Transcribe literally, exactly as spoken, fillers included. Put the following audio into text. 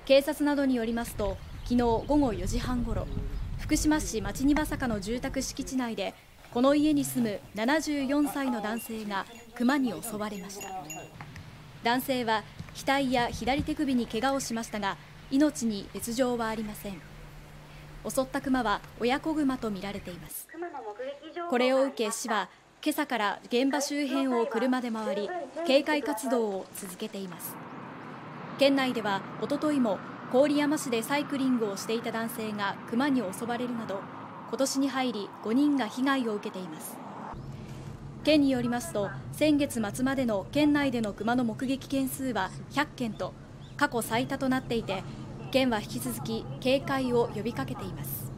警察などによりますと、昨日午後よじはんごろ、福島市町庭坂の住宅敷地内で、この家に住むななじゅうよんさいの男性がクマに襲われました。男性は額や左手首に怪我をしましたが、命に別状はありません。襲ったクマは親子グマとみられています。これを受け市は今朝から現場周辺を車で回り、警戒活動を続けています。県内ではおとといも郡山市でサイクリングをしていた男性がクマに襲われるなど、今年に入りごにんが被害を受けています。県によりますと、先月末までの県内でのクマの目撃件数はひゃっけんと過去最多となっていて、県は引き続き警戒を呼びかけています。